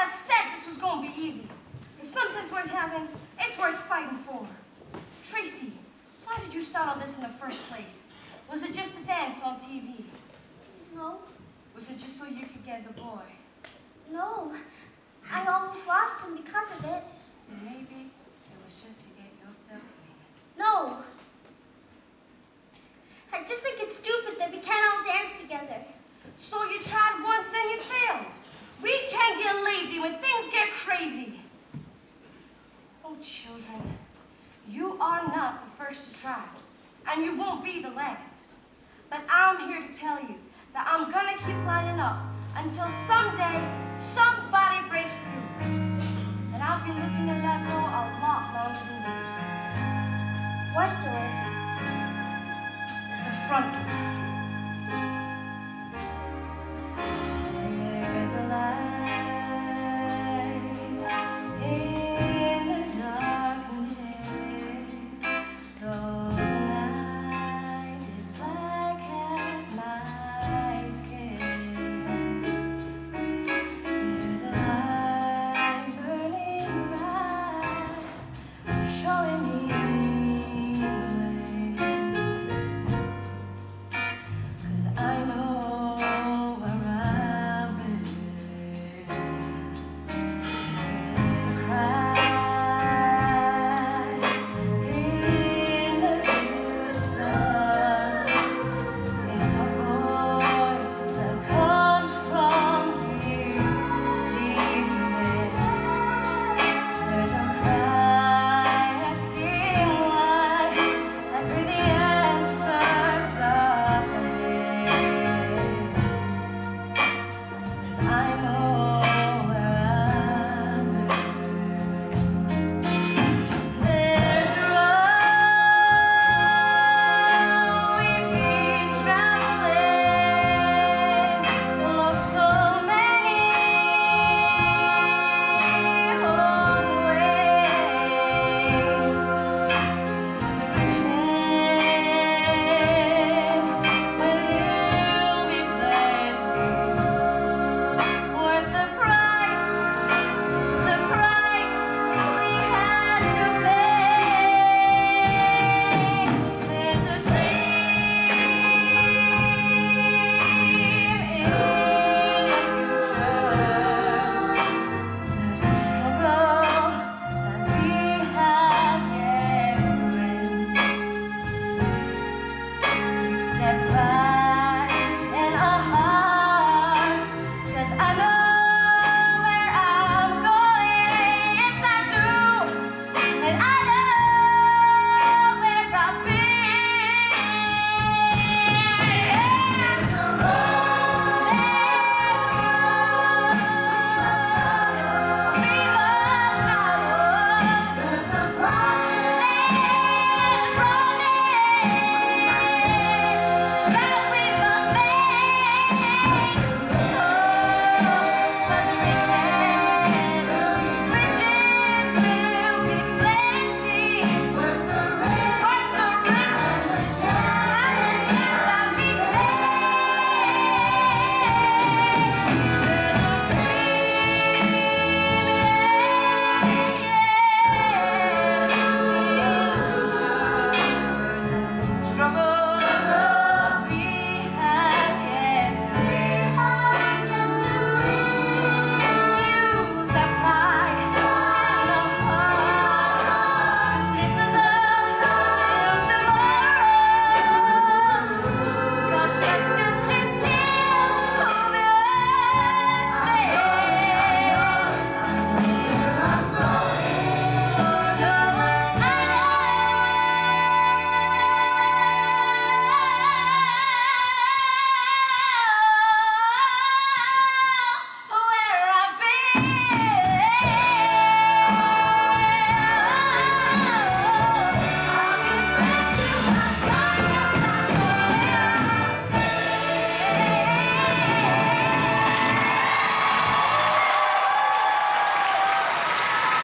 said this was going to be easy. If something's worth having, it's worth fighting for. Tracy, why did you start all this in the first place? Was it just a dance on TV? No. Was it just so you could get the boy? No. I almost lost him because of it. Maybe it was just to get yourself famous. No. I just think it's stupid that we can't all dance together. So you tried once and you failed. We can't get lazy when things get crazy. Oh, children, you are not the first to try, and you won't be the last. But I'm here to tell you that I'm gonna keep lining up until someday somebody breaks through. And I've been looking at that door a lot longer than you. What door? The front door. There's a light in the darkness, though the night is black as my skin. There's a light burning bright, showing me the way. 'Cause I know where I've been. There's a cry in the distance. It's a voice that comes from deep, deep within. There's a cry asking why. I pray the answers up ahead. 'Cause I know